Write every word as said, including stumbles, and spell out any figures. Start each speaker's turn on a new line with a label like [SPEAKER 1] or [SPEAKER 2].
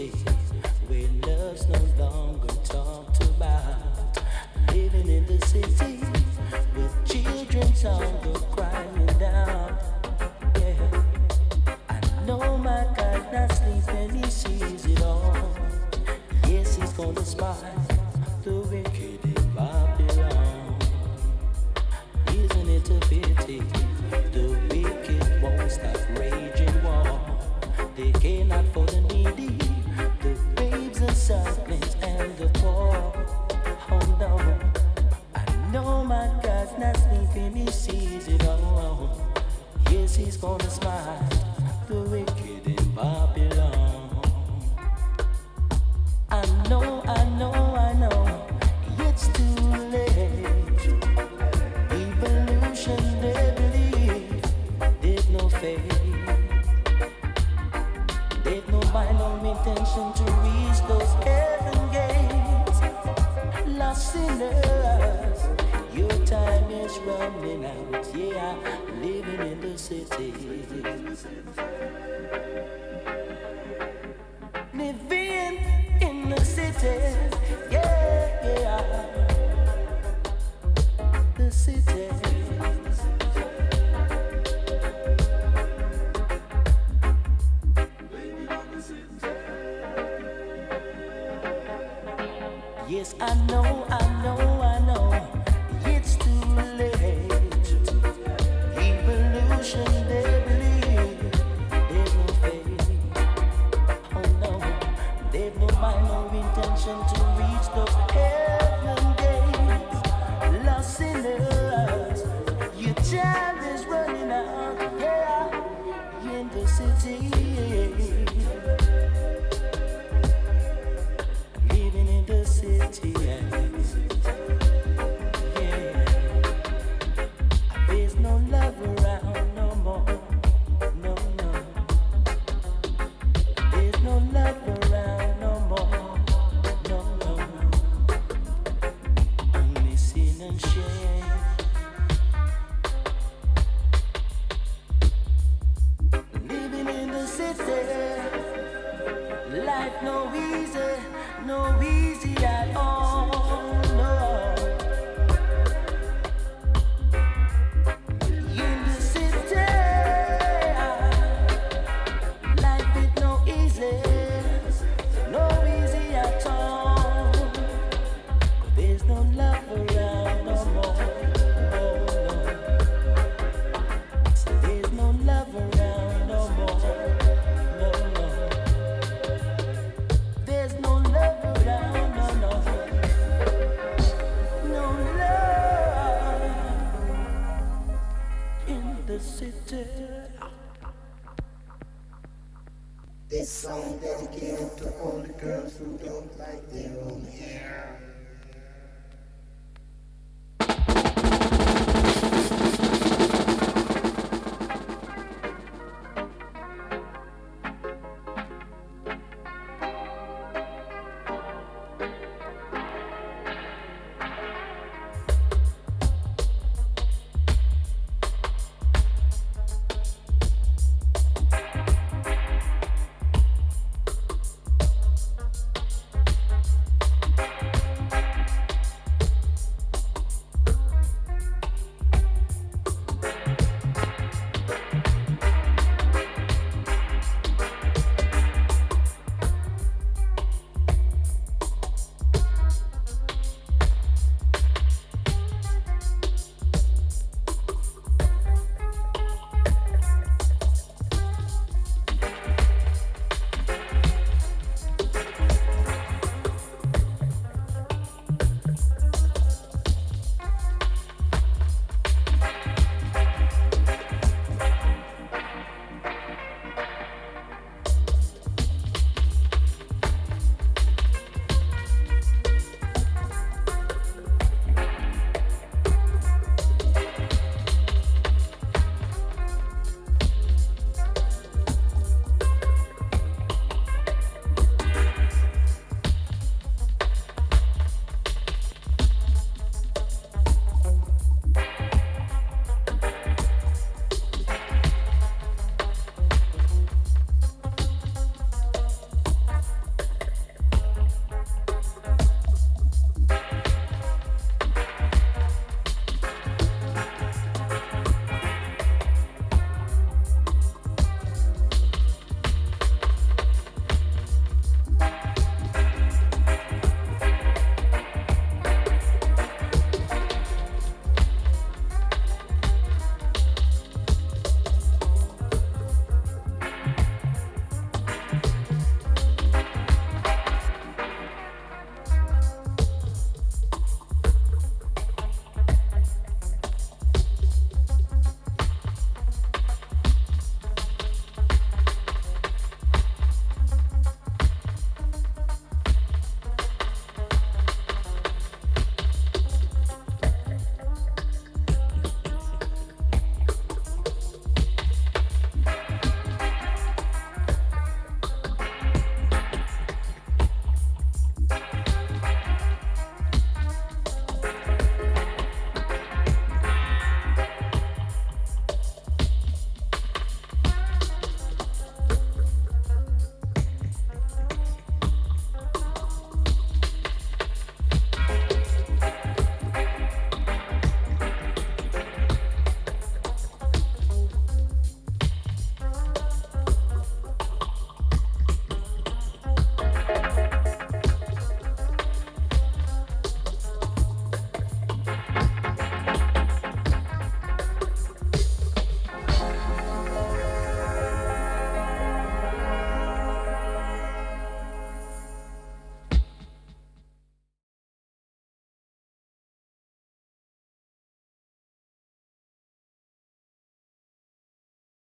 [SPEAKER 1] city where love's no longer talked about. Living in the city with children's hunger crying down. Yeah, I know my God not sleeping, he sees it all. Yes, he's gonna spy the wicked in Babylon. Isn't it a pity? The wicked won't stop raging war. They care not for the needy, the babes and sucklings and the poor. Oh no, I know my God's not sleeping, he sees it all. Yes, he's gonna smite the wicked in Babylon. I know, I know, I know, it's too late. Evolution, they believe, there's no faith. There's no mind, no intention to reach those heaven gates. Lost sinners, your time is running out. Yeah, living in the city. Living in the city, yeah, yeah. The city. Yes, I know, I know, I know, it's too late. Evolution, they believe, there's no faith. Oh no, there's no mind, no intention to reach those heaven gates. Lost sinners, your time is running out. Yeah, in the city. Living in the city, yeah. There's no love around no more, no, no. There's no love around no more, no, no. Only sin and shame. Living in the city, life no easy, no easy at all, no. In the city, life is no easy, no easy at all. There's no love around no more, no, no. So there's no love around no more, no, no. There's no love around, no, no. No love in the city.
[SPEAKER 2] This song dedicated to all the girls who don't like their own hair.